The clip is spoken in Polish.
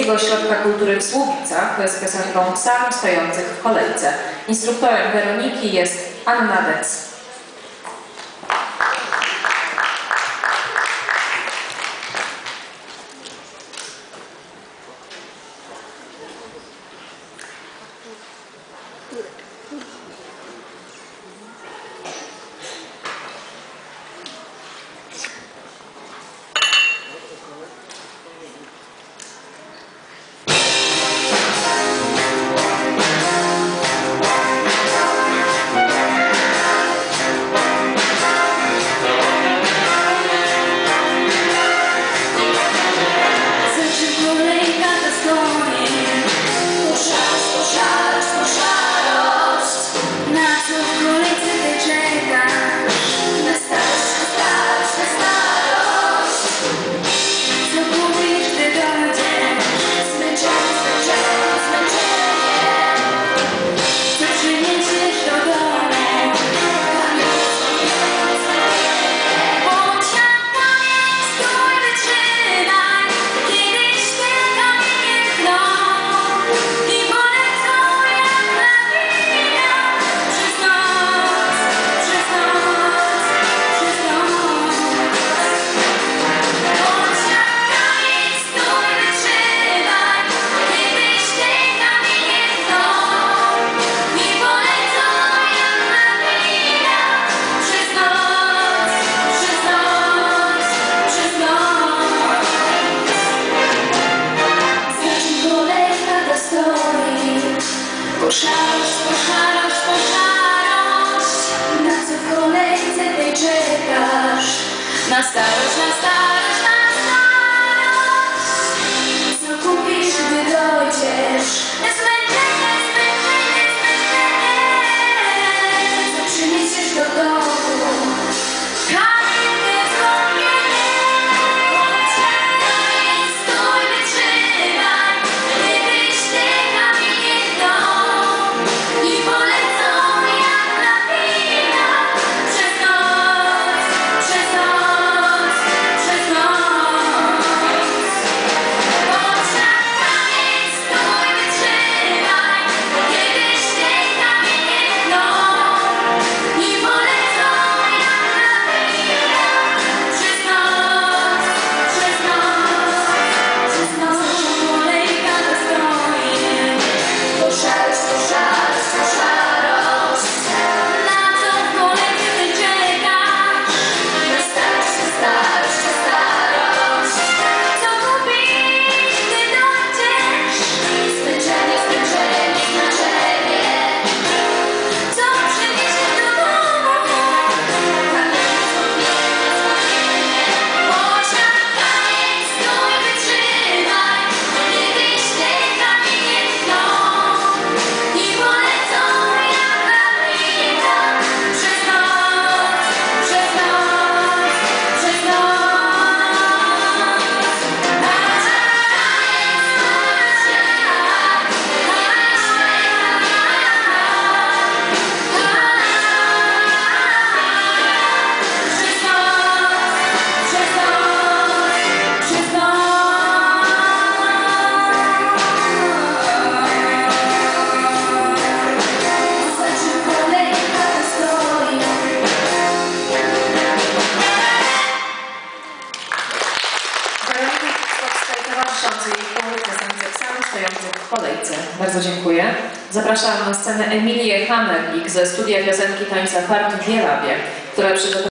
Miejskiego Ośrodka Kultury w Słubicach z piosenką Sam stojących w kolejce. Instruktorem Weroniki jest Anna Dec. Na starość, na starość, na starość. Co kupisz, gdy dojdziesz? Zmęczenie, zmęczenie, zmęczenie. Co przyniesiesz do domu? Kamienie, wspomnienie. Poczekaj, stój, wytrzymaj. Kiedyś te kamienie dną i polecą jak lawina przez noc, przez noc. W kolejce. Bardzo dziękuję. Zapraszam na scenę Emilię Hamerlik ze studia piosenki tańca Fart w Bielawie, która przygotowała